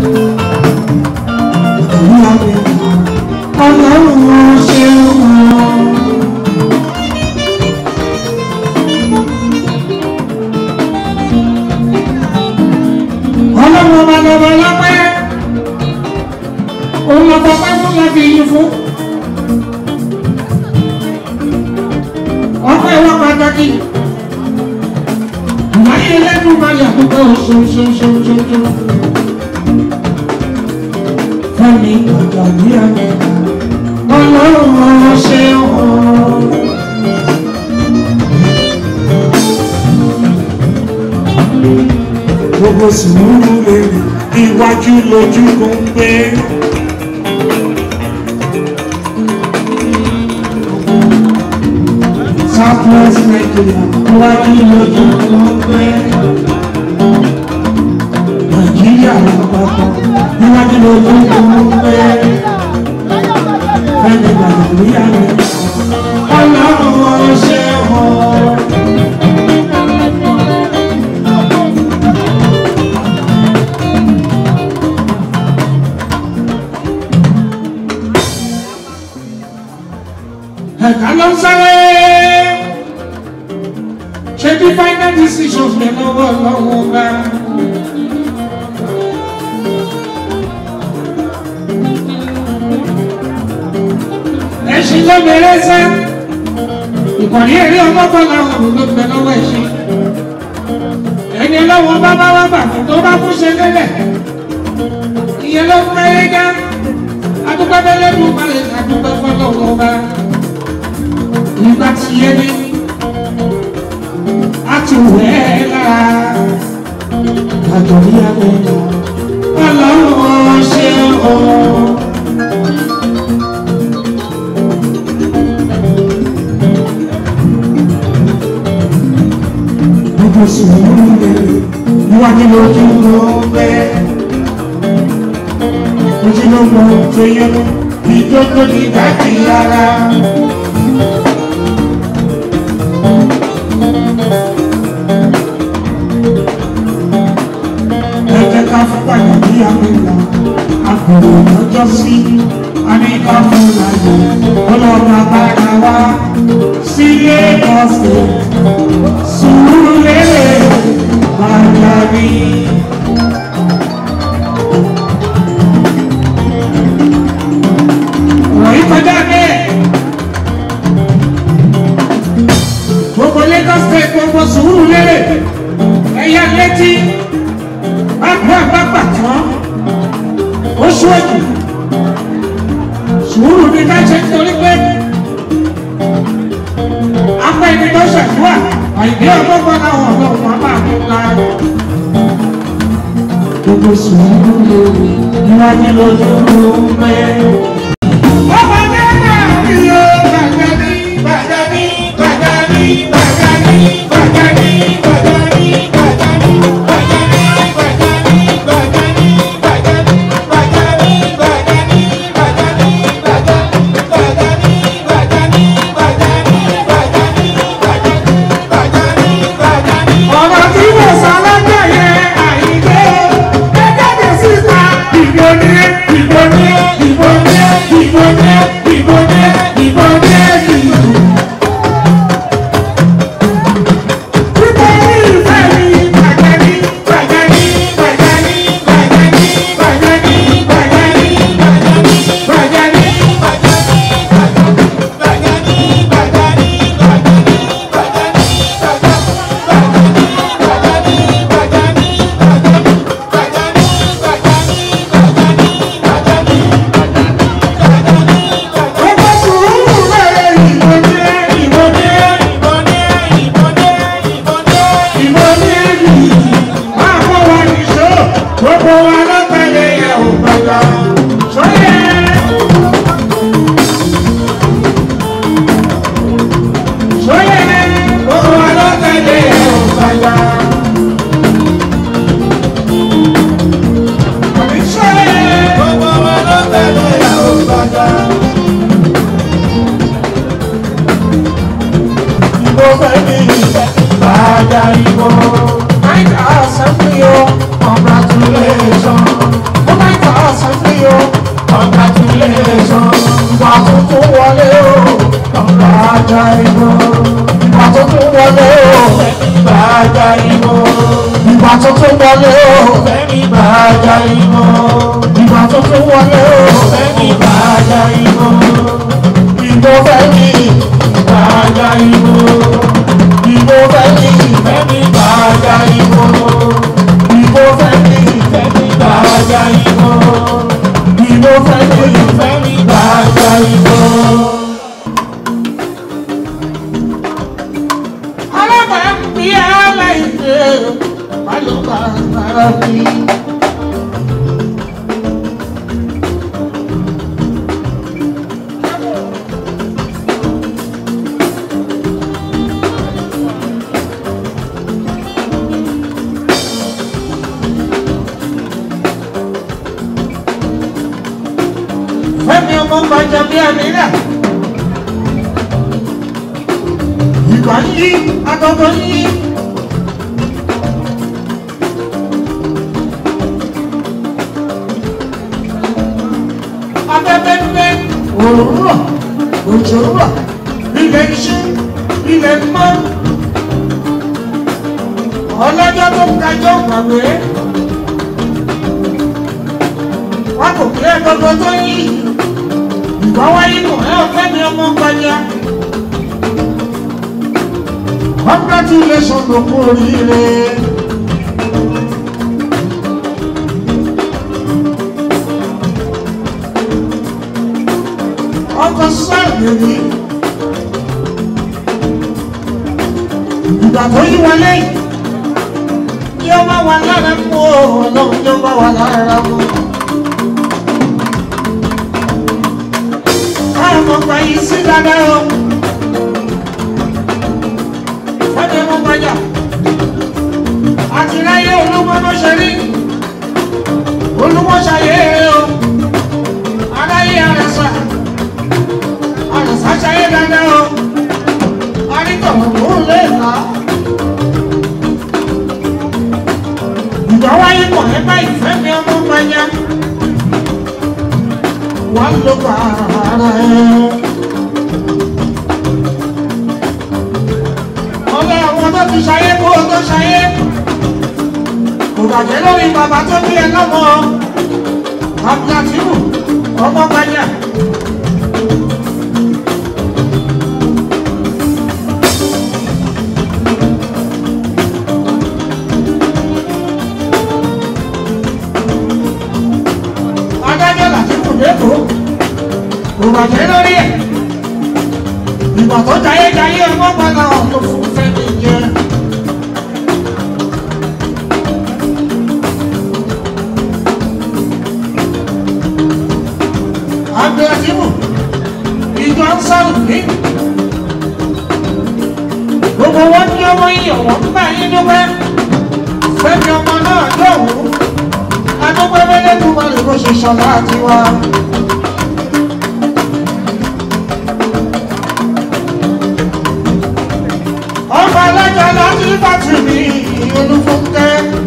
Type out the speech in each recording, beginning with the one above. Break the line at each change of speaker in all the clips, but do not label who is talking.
Ọlọ́run ṣe wọ́n. Ọlọ́run ọba lọ́wọ́ lọ́pẹ́. Òun lọ́pọ̀ pẹ́ fún láti yí fún. Ọpẹ́ wa pàtàkì. Ìwáyé lẹ́nu máa yà púpọ̀ ṣoṣoṣoṣoṣo. Fẹ́mi ọ̀dọ̀ ní ọ̀dẹ̀. Ọlọ́run ṣe wọ́n. Gbogbo sùúrù lè iwájú lójú kò ń gbé. Southwest Nigeria iwájú lójú kò ń gbé. Nàìjíríà lápapọ̀ iwájú lójú kò ń gbé. Fẹ́mi Nàìjíríà ni Ọlọ́run ṣe wọ́n. Ẹ̀ka ló ń sáré ṣe bí final decisions lè lọ́wọ́ lọ́wọ́ bá. Ẹṣin ló bẹ̀rẹ̀ sẹ́, ìkànnì eré ọgọ́gbọ́n làwọn olùgbé lọ́wọ́ ẹṣin. Ẹni ọlọ́wọ́ bá bá wá bà tó bá kú ṣe lélẹ̀. Ìyẹn ló ń pẹ́rẹ́ gá, adúgbò bẹ́lẹ́ dùn balẹ̀ àdúgbò fọlọ́wọ́ bá. Nígbà tí yé ní a ti wẹ̀ ẹ́ lára àjọ̀rí abẹ́ Ọlọ́run ṣe o. Gbogbo sùúrù lè níwájú lójú ló ń bẹ́. Ojú ló mọ tó yẹ ìjókòó ní ìdájí rárá. Ní àpèlà àpèrè lọ́jọ́ sí àníkà fún láyé ọlọ́run abára wá sílé ọ̀sẹ̀ sùúrù lérè bàjá rí. Ọ̀rọ̀ yìí kọjá bẹ́ẹ̀. Gbogbo Lagos State gbogbo sùúrù lérè ẹ̀yà létí. Bàbá tán ó ṣíwájú sùúrù ní ká ṣe nítorí pé apá ẹni tó ṣàdúrà àìdí ọgbọ́gbọ́n láwọn ọlọ́run àbá àmúta. Gbogbo sùúrù lórí níwájú lójú ló ń pẹ́. Ọba Ghana ni ó bàjẹ́ ní bàjẹ́ ní bàjẹ́ ní bàjẹ́ ní bàjẹ́ ní bàjẹ́ ní bàjẹ́ ní. Congratulations.
ìgbà tuntun wọlé o ọba ajá igbó ìgbà tuntun wọlé o ìgbà ajá igbó ìgbà tuntun wọlé o ìgbà ajá igbó ìgbà tuntun wọlé o ìgbà ajá igbó ìgbó fẹ́ mi ìgbà ajá igbó ìgbó fẹ́ mi ìgbà ajá igbó ìgbó fẹ́ mi ìgbà ajá igbó ìgbó fẹ́ mi ìgbà ajá igbó.
Fẹ́mi ọmọ gbàjà bí àmìlà ìgbà yí agogo yí afẹ́fẹ́ gbé òòrùn rọ̀ òjò rọ̀ ilẹ̀ iṣẹ́ ilẹ̀ mọ́ ọlọ́jọ́ tó ń kájọ́ gbàgbé wọn kò kí ẹ gbogbo tó yí ìgbà wáyé nù ẹ ọ̀fẹ́ mi ọmọ gbàjà congratulations ló kú oríire. ọkọ̀ sáàbì rí ìgbà tó yí wọlé kí ó má wà lára mú ọlọ́run tí ó bá wà lára mú. káwọn ọmọ gbà yìí sí dáadáa o fẹ́mi ọmọ gbàjà àti láyé olúmọ ló ṣe rí olúmọ ṣàyè o aláyé àrẹsà àrẹsà ṣàyè dáadáa o arítọ̀wọ̀ kò lè là á. ìgbà wáyé pọ̀ nípa ìfẹ́ mi ọmọ gbàjà wà ló bá ara ẹ̀. ọlọ́ àwọn tó ti ṣayé kó o tó ṣayé kò bàjẹ́ lórí bàbá tó bí ẹ lọ́mọ Abdulatifu ọmọ gbàjà. adájọ́ Latifu lẹ́kọ̀ọ́ kò bàjẹ́ lórí ẹ̀ ìgbà tó jayé jayé ọmọ padà ọ̀tọ̀ fún Fẹ́mi jẹ. Abdulatifu ìjọ ń sọ̀rọ̀ ní gbogbo wọn ní ọmọ yìí ọ̀wọ́ ń bá yín dúpẹ́ Fẹ́mi ọmọ náà yóò wú adúpẹ́ mẹ́lẹ́ tó bá lè bó ṣe ṣọlá àti wá. ọmọ alájà láti pàtì ní Olúfúnkẹ́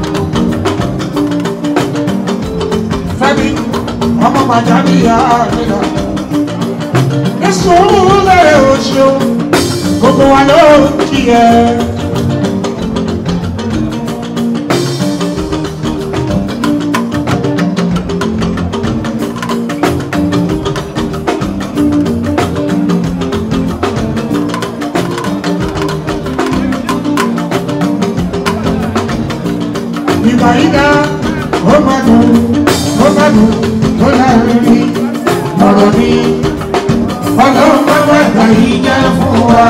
Fẹ́mi ọmọ gbàjà ní ìyá àríyá ní sùúrù lẹ́rẹ̀ oṣù gbogbo wa ló kí ẹ. ìgbàyídá ó máa dùn tó láàrin ọ̀rọ̀ ní ọlọ́run bàbá ìgbàyídá fún wa.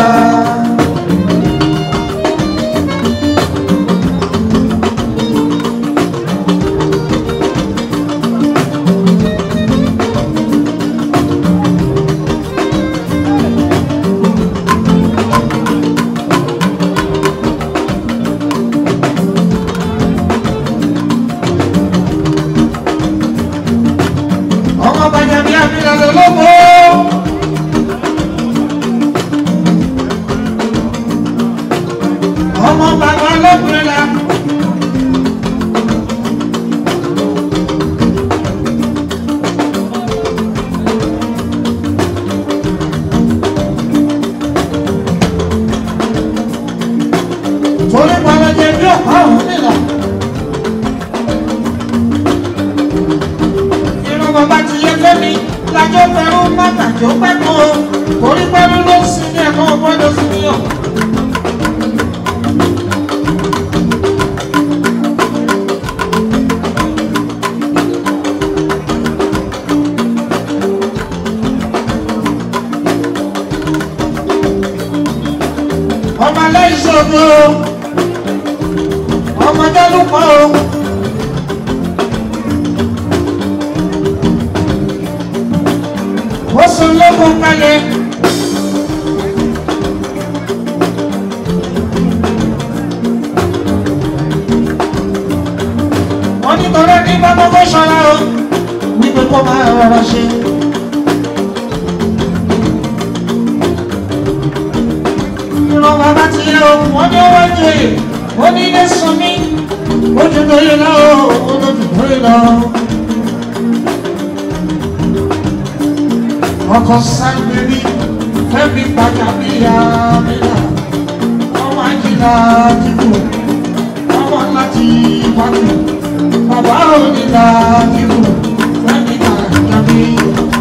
ọmọ bàbá lọ́kùnrin la. ọmọ bá ti yẹ fẹ́mi lájọ́ pẹ̀lú mátàjọ́ pẹ̀lú o torí pẹ̀lú ló sì ní ẹ̀kọ́ ọgbọ́dọ̀ sí ní ọ̀. ọmọ aláìṣòro ọmọdé ló pọ̀ o. ó sọ lóko kalẹ̀. wọ́n ní tọ́lá ní bá gbogbo ṣọ́ra o wípé kó máa rọra ṣe. ìran bàbá ti yẹ o wọ́n ní owó jẹ ó ní ilé sùn mí ó ju lóye lọ ó lójú lóye lọ. ọkọ̀ sáńgbérí fẹ́mi padà bíyà bíyà ọmọ àjìlá dìbò ọmọ láti wájú bàbá ònílà dìbò fẹ́mi padà bíyà.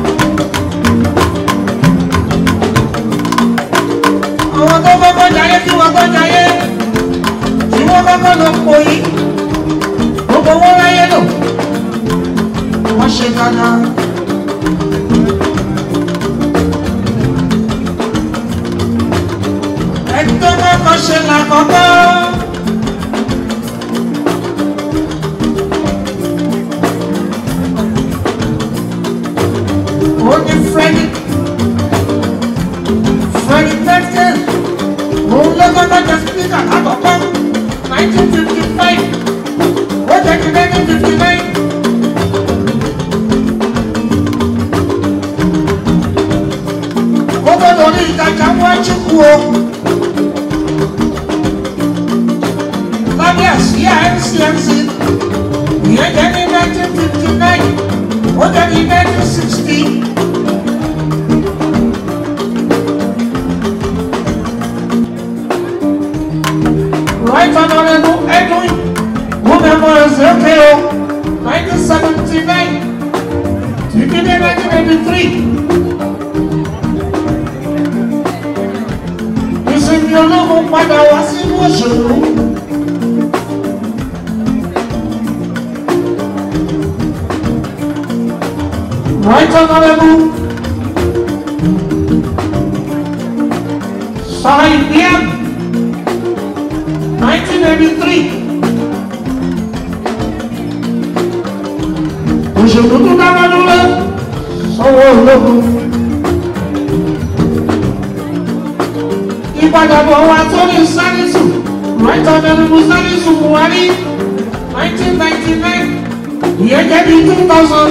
àwọn tó kọ́kọ́ jayé kí wọ́n kọ́ jayé tí wọ́n kọ́kọ́ lọ pò yí gbogbo wọn láyé lò wọ́n ṣe dáadáa. ẹ̀tọ́ kọ́kọ́ ṣe làkọ́kọ́. ó ní Freddy Tẹ́tẹ́ òun ló kọ́kọ́ jẹ spíkà lákọ̀ọ́kọ́ 1955 ó jẹ́ kí 1959. ó tó lórí ìtajà wọ́n chukwu o. lábẹ́ àsíá NCMC ìyẹn jẹ́ ní 1959 ó jẹ́ ní 1960. Right Honorable Edwin Wumemores Okeo 1979 to 1983. Ìsinmi ológun padà wá sínú òṣèlú. Right Honorable Sahibian 1983. Òṣèlú tó dára lórí sọ́wọ́ ológun. Ìpadàbọ̀ wa tó ní Salisu, Right Honorable Salisu Buhari 1999. Ìyẹn jẹ́ bí 2000.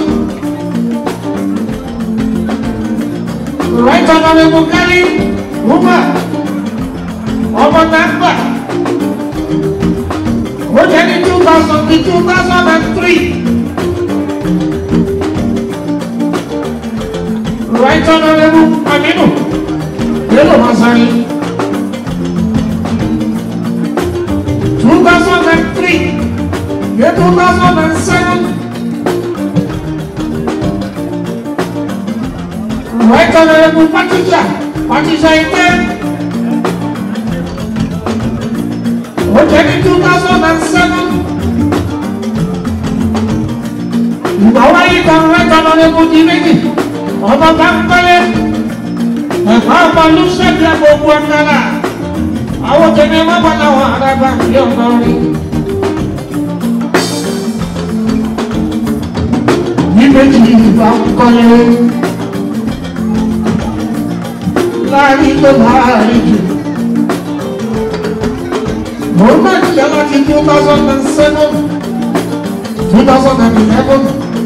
Right Honorable Kali Umar ọmọ Nàgbà. ó jẹ́ ní 2000 to 2003. Right Honorable Aminu Bello Masari 2003 to 2007. Right Honorable Patricia Ike ó jẹ́ ní 2007. ìgbà wáyé kan Right Honorable di méjì ọmọ bá ń kọ́lé ẹ̀fọ́ ọmọ lùsẹ̀dì àgbògbò ọ̀kadà àwọn jẹ̀mí ẹ̀mọ́ bá láwọn arábà ní ọ̀nà rí. ní méjì ìgbà ń kọ́lé láàrin tó láàrin jù. Movement láti 2007, 2011.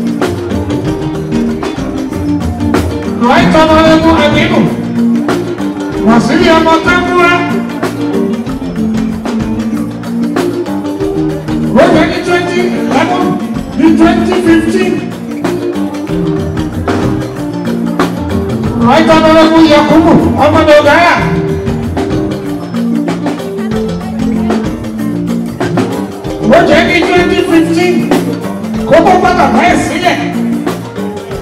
Right Honorable Aminu Wasili ọmọ Tambura ó jẹ́ ní 2011 ní 2015. Right Honorable Yakubu ọmọ Dogara ó jẹ́ ní 2015 kókó padà báyìí sílẹ̀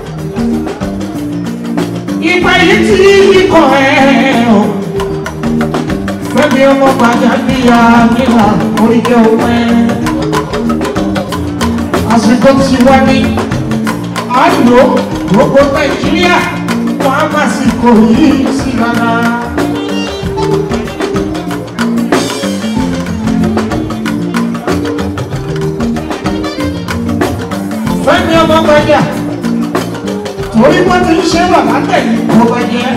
yìí tí ikọ̀ ẹ̀ o. Fẹ́mi ọmọ gbàjà ní àmìlà oríkẹ́ ọpẹ́. Àsìkò tí wá ní àlò gbogbo Nàìjíríà wọ́n á máa sì kò yí sí rárá. Fẹ́mi ọmọ gbàjà torí wọ́n ti ń ṣe bàbá tẹ̀lé ọgbà jẹ́.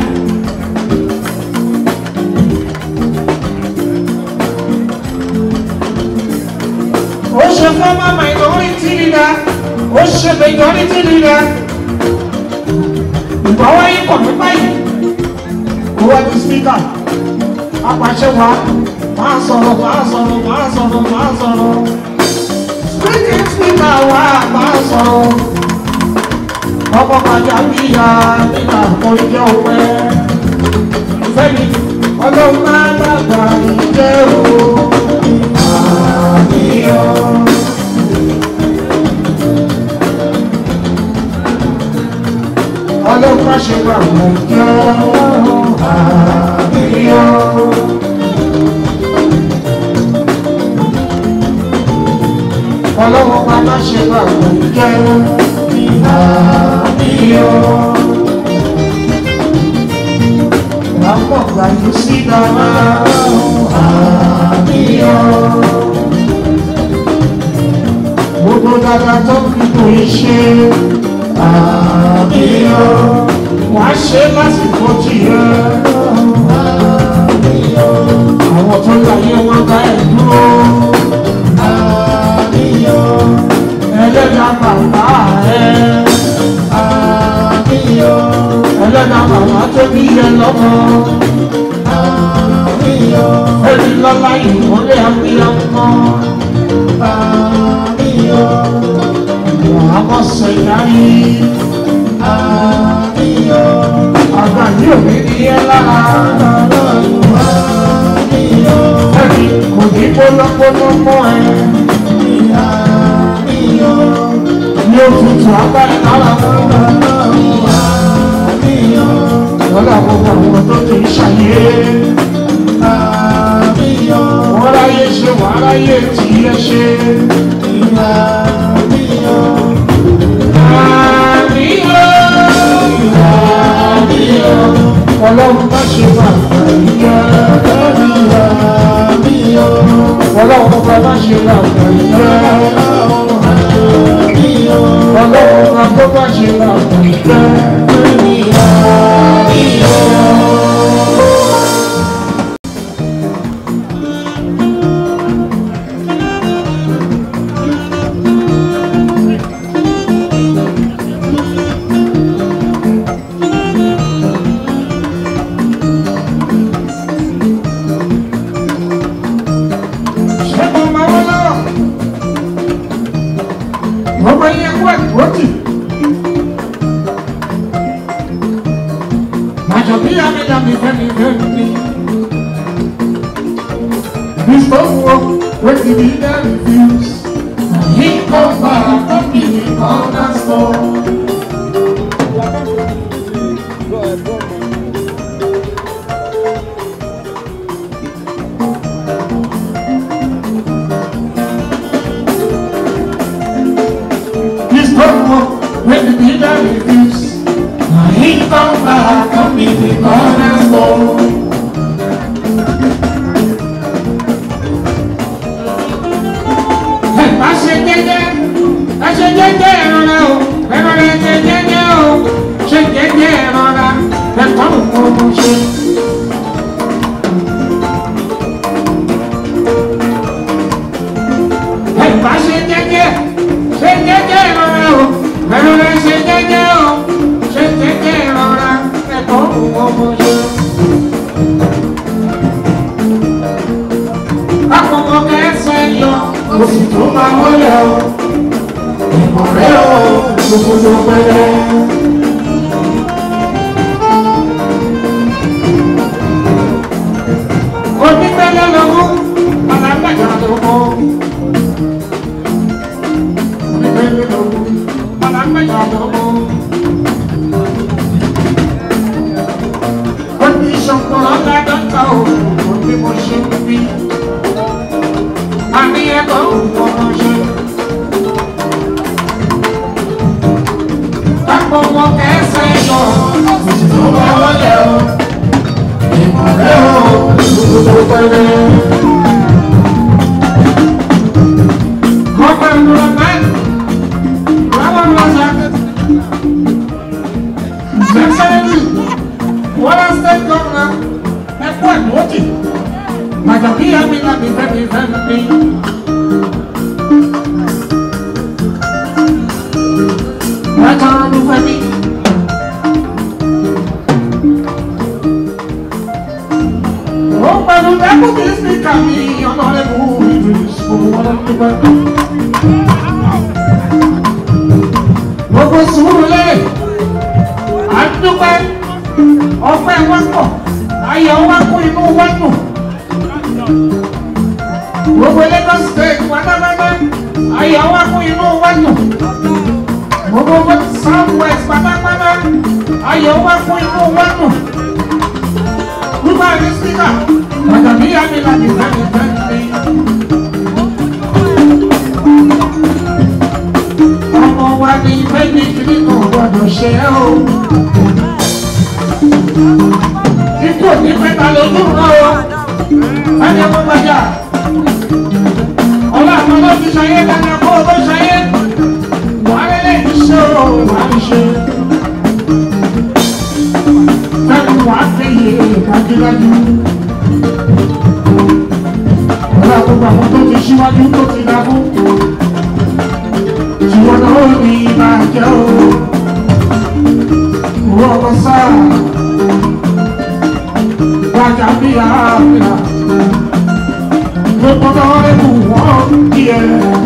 Ó ṣe former minority leader, ó ṣe majority leader. Ìgbàwọ́ yìí kọ̀ ní báyìí. Ó wá ní speaker. Apàṣẹ wa máa sọ̀rọ̀, máa sọ̀rọ̀, máa sọ̀rọ̀, máa sọ̀rọ̀. Speaker wa máa sọ̀rọ̀. Ọmọ bàjá bí ya nígbà oríjẹ́ ọpẹ́. Fẹ́mi ọlọ́run máa dàgbà ìjẹ́ o. Ọlọ́run má ṣe wà wọ́n jẹ́ àbíyọ́. Ọlọ́run má ṣe wà wọ́n jẹ́ àbíyọ́. Lápọ̀ gbàyè sí dára àbíyọ́. Gbogbo dada tó fi kò í ṣe àbíyọ́. Wà á ṣe lásìkò tí yẹ àbíyọ́. Àwọn tó láyé wọn ká ẹ̀ dúró àbíyọ́. Ẹlẹ́dàá bàbá ẹ̀ àbíyọ́. Ẹlẹ́dàá bàbá tó bí yẹ lọ́mọ àbíyọ́. Ẹni lọ́lá ìwọlé àbíyọ́ mọ́ àbíyọ́. Wàá sẹ̀yáyé àbíyọ́. Àgbà yóò ní ní ẹ lára àbíyọ́. Ẹni kò ní gbólógbóló mọ́ ẹ àbíyọ́. Ní òtútù agbára lára àbíyọ́. Lọ́la gbogbo àwọn tó ti ṣàyé àbíyọ́. Wọ́n ráyé ṣe wàá ráyé tí ẹ ṣe àbíyọ́. Ọlọ́run bá ṣe wà ìyá àbíyọ́. Ọlọ́run bá ṣe wà ìyá àbíyọ́. Ọlọ́run bá ṣe wà ìyá àbíyọ́. When the leader refused, he comes back and gives the cornerstone. He's gone when the leader refused, he comes back and gives the cornerstone. Oṣù tó máa wọlé o, ìmọ̀rẹ́ o, gbogbo ló pẹ́lẹ́. Onípẹ́lẹ́ lọ́wọ́, alágbàjá lọ́wọ́. Onípẹ́lẹ́ lọ́wọ́, alágbàjá lọ́wọ́. ká o bí mo ṣe ń bí àní ẹ̀kọ́ ọmọ ṣe. Kápọ̀ wọn kẹsẹ̀ yọ tó bá wọlé o ìmọ̀lẹ́ o gbogbo pẹ̀lẹ́. Kọ́pẹ́ ń lọ mẹ́rin láwọn lọ́sà. Excellency, what has that governor? And what motive? Like a beer, we got me very. What are you for me? Oh, but the devil is becoming you're not a movie. So what am I doing? What was so Adúpẹ́ ọpẹ́ wa pọ̀ ayọ̀ wa kún inú wa dùn gbogbo Lagos State pátápátá ayọ̀ wa kún inú wa dùn gbogbo South West pátápátá ayọ̀ wa kún inú wa dùn gbogbo àmì síkà pàtàkì àmì láti fẹ́mi. Ọmọ wa ní fẹ́mi kìíní kò gbọdọ̀ ṣe é o. Ikú òní mẹ́ta lójú náà o. Ẹni ọmọ gbàjà. Ọlá àwọn ló fi ṣayé lẹ́nu ọkọ̀ ló ṣayé. Buhari lè fi ṣe o, Buhari ṣe. Fẹ́mi wà á péye dájúdájú. Ọlá gbogbo àwọn tó ti ṣíwájú tó ti dá fún. Ṣùgbọ́n náà ó ní ìbàjẹ́ o. Wọ́n sáà. Wajabia, gbogbo náà lè mú wọn díẹ̀.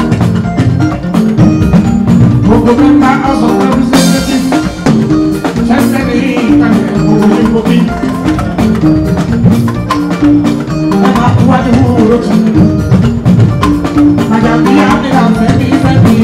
Gbogbo mẹ́ta aṣọ representative ṣẹ́ṣẹ́ ní ìkàlẹ̀ gbogbo ní gbòbí. Ẹ máa kú wájú lójú. Wajabia ní àfẹ́bí fẹ́bí.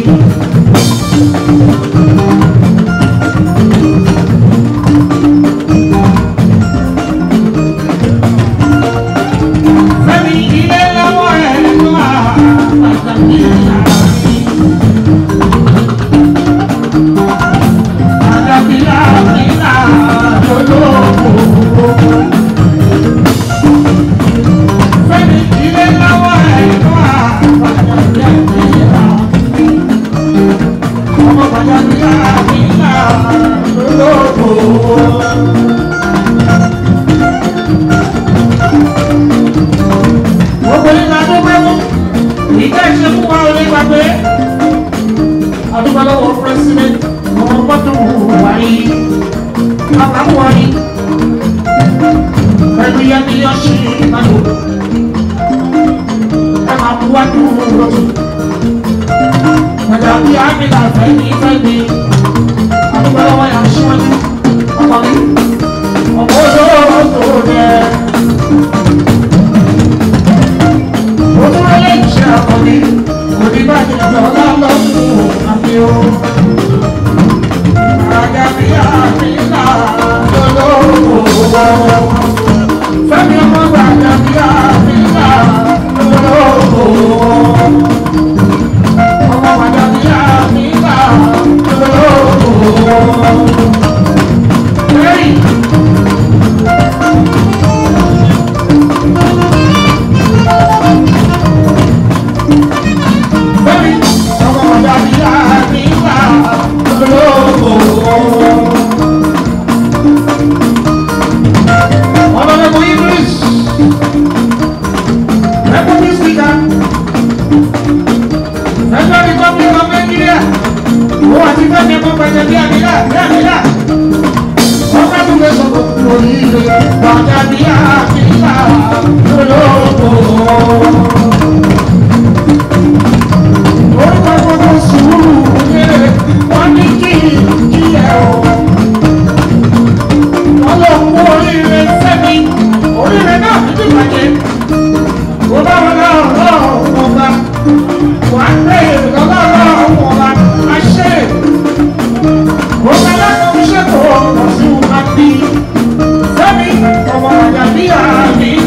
Be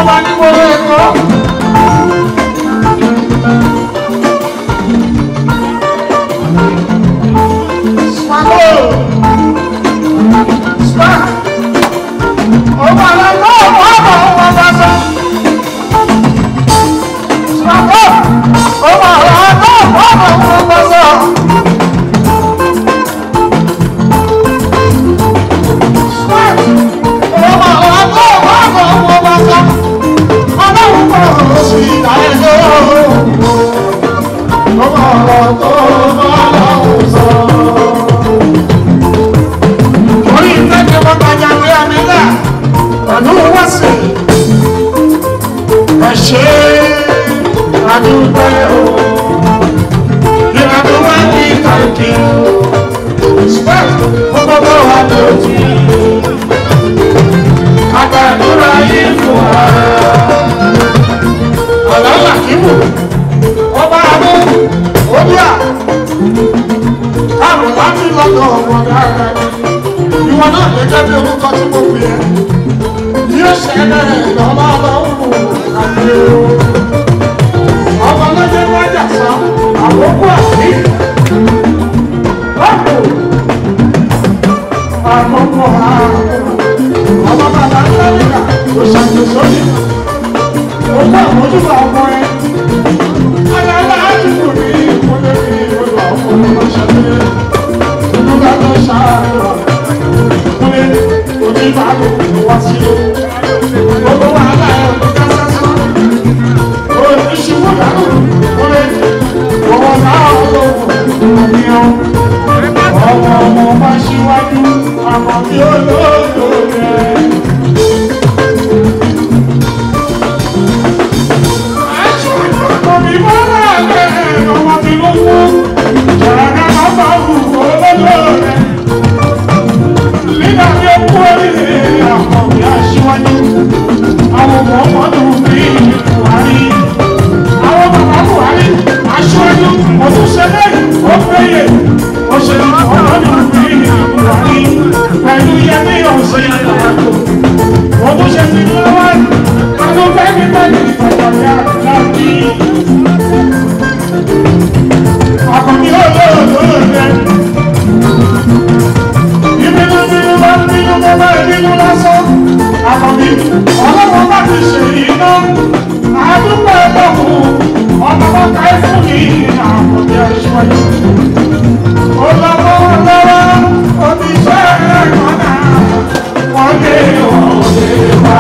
ọba ní gbogbo ẹ̀kọ́. Smago Smack ọba àlọ́ ọba ọba sọ. Smago ọba àlọ́ ọba ọba sọ. Ìwọ náà gẹ́gẹ́ bí orúkọ tí mo pè é, yóò ṣẹlẹ̀ lọ́wọ́ lọ́wọ́ àti ọmọ lọ́jọ́ wájà sọ àkókò àti ọ̀pọ̀ àkókò ọmọ bàbá ńlá nígbà tó ṣàkóso ní ọjọ́ àmójúbà ọmọ ẹ. Alára àdúgbò ní ìpínlẹ̀ ní ìwọ̀n ọmọ ọmọ ṣẹlẹ̀ ìlú bá lọ ṣàárọ̀. Oníbàárò wá sí o, gbogbo wàhálà ẹ̀ ló ká sásán. Oníṣòwò dànù kúlẹ̀, owó náà lówó ní o. Ọmọ bá ṣíwájú, àmọ́ bí ó lóòótọ́ rẹ̀. Aṣíwájú ọmọ mi bá rà bẹ́ẹ̀ ọmọ mi ló kú. Ṣàràkà máa bá wù kó lọ́dọ̀ rẹ̀. Nígbà tí ó kú orílẹ̀ àkọ̀wé aṣíwájú, àwọn ọmọ ọmọdún bí Buhari, àwọn bàbá Buhari, aṣíwájú, òṣìṣẹ́ ó péye, òṣèlú ọmọdún bí Buhari, pẹ̀lú Yẹmí ọ̀sẹ̀ ìgbàgbọ́. Òṣìṣẹ́ ti lọ́wọ́ àwọn bẹ́ẹ̀ni bẹ́ẹ̀ni ìfọ̀jọ̀bí àti àkọ́bí olóòlò rẹ̀. Nínú lásán, àkọ́bí ọlọ́wọ́ bá ti ṣe iná, àdúgbò ẹlọ́kùn, ọmọ bá ká ẹ fún mi, àkọ́bí aṣíwájú. Ó lọ́wọ́ lọ́wọ́, oníṣẹ́ ẹ̀kọ́nà, wọ́n lé òde wá.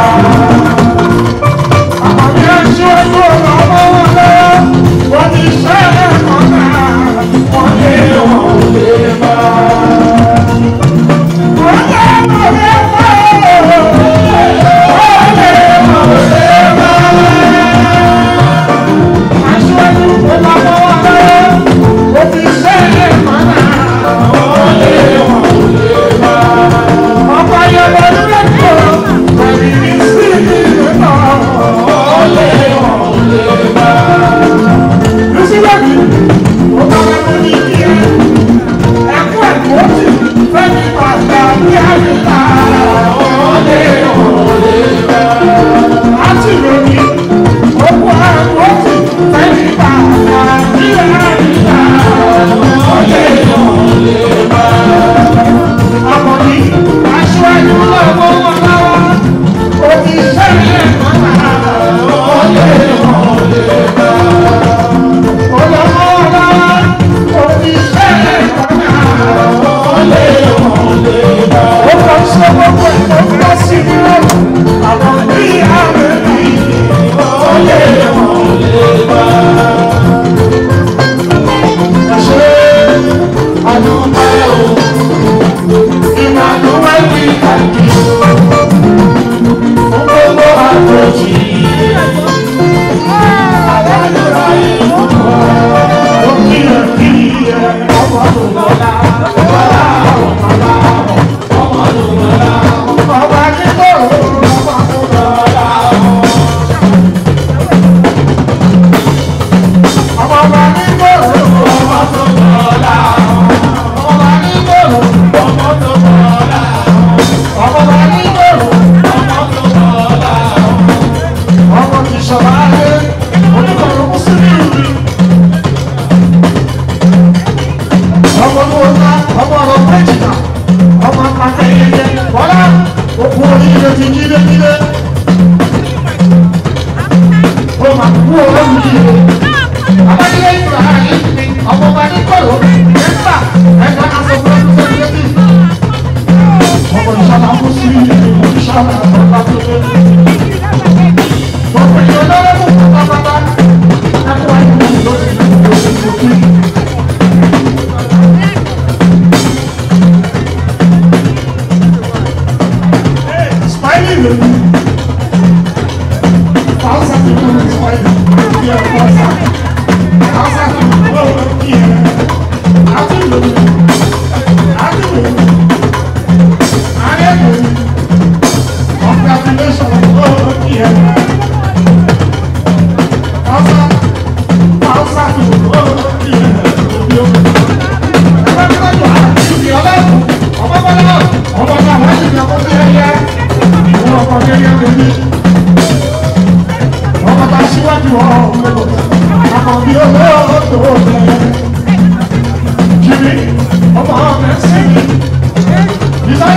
Àkọ́bí aṣíwájú ọlọ́wọ́ lọ́wọ́, oníṣẹ́ ẹ̀kọ́nà, wọ́n lé òde wá. Aṣíwájú ó máa bọ́ wá lọ́wọ́, ó ti ṣe é.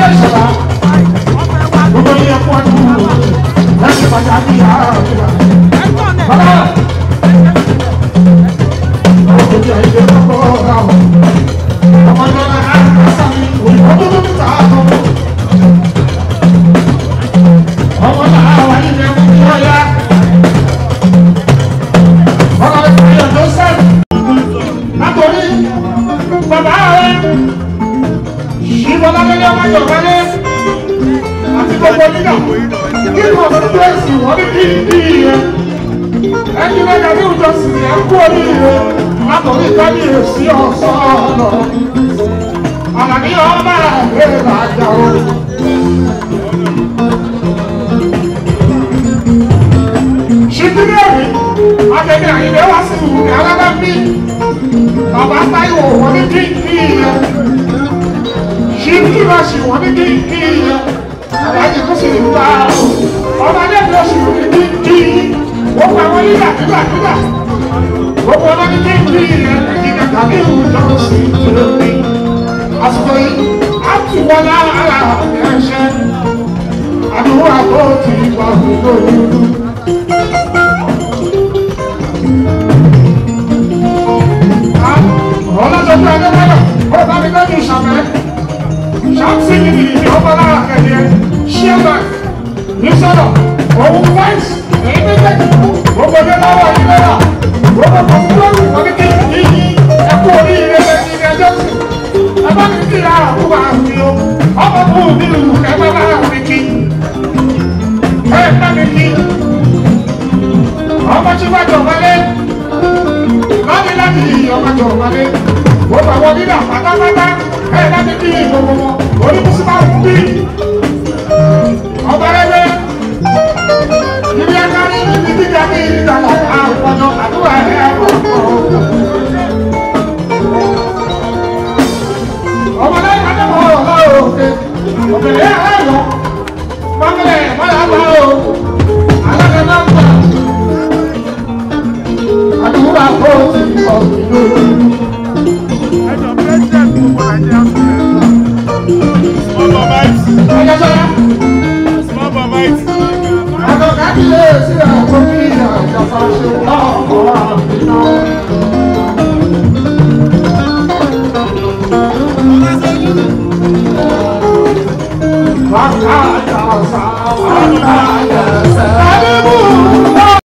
ìṣọ̀lá. Gbogbo yẹn fún ọdún ẹ̀sìn pàtàkì yàrá òkúta. Bàbá òkè jẹ́ ìdè lọ́kọ̀ ọ̀gá ọ̀. Ọmọ ìjọba àgbàsá mi òyìnbó tó tó ta àtọ̀. Ọmọ náà wà ní ilé ẹ̀kọ́ ọ̀yá. Ọmọ ìpínlẹ̀ tó sẹ́ẹ̀. Látòrí bàbá rẹ̀ ìbọ̀lágẹ́lẹ́ ọmọ ìjọ̀gbálẹ́ àti gbogbo nígbà kí ni ọ̀sán tó ẹ̀sìn wọ́n ní kí ní iye ẹni mẹ́ta ní ìjọ sì ní ẹkú oríire látòrí kábíyèsí ọ̀sán ọ̀nà àlàní ọmọ ẹ̀rẹ́ làjà o. ṣìkìrìẹ̀rì àtẹ̀mí àyìnbé wá sí ìwù ní alábàbí bàbá Táíwò wọ́n ní kí ní iye ṣìkìrì bá ṣì wọ́n ní kí ní iye aláàjì tó sì ń bá ọmọdé bí oṣù ní kí wọ́n pa wọ́n nígbà gbogbo ọmọ ní kí iye ìgbà tàbí ìwùjọ sí ìlúmi àsìkò yìí á tù wọ́n lára ẹ̀ṣẹ́ àdúrà tó ti wà lórí. Ọlọ́jọ́jú ẹgbẹ́ mẹ́lọ̀ ó bá mi lọ́dún ìṣàmẹ́ ṣáàtì ní ìdí ọmọ lára kẹ̀lẹ́ ṣíẹ́bà ní sọ́dọ̀ òun fẹ́ǹsì èyí méjèèjì gbogbo ọjọ́ lọ́wọ́ yìí lọ́wọ́ gbogbo kọ̀ọ̀kúrọ́rù wọn ní kí yí ẹkú orí ilé ní ẹjọ́ sí ẹgbẹ́ mi kí ara kú máa fi o ọmọ fún mi lù ẹgbẹ́ máa fi kí ẹgbẹ́ mi kí ọmọ tí wọ́n jọ wọlé láti ọmọ jọ wọlé gbogbo àwọn nílà pátápátá ẹ̀ láti kí gbogbo wọn oníbùsù máa ń bí ọba rẹ̀ ibi akárí ibi gíga ní ìdàlà àpọ̀jọ àdúrà ẹ̀ ọmọdé adébọ̀ ọ̀rọ̀ òkè òkèlè ẹ̀ lọ mọ́kẹ́lẹ̀ mọ́lá bá o alága náà gbà àdúrà kó o ti kọ̀ ìlú.
Small but mighty.
Àgọ́ kábíyèsí àgọ́ kí àjàfà ṣe lọ́kọ̀ àbínú. Wàkàjà sá, wàkàjà sá.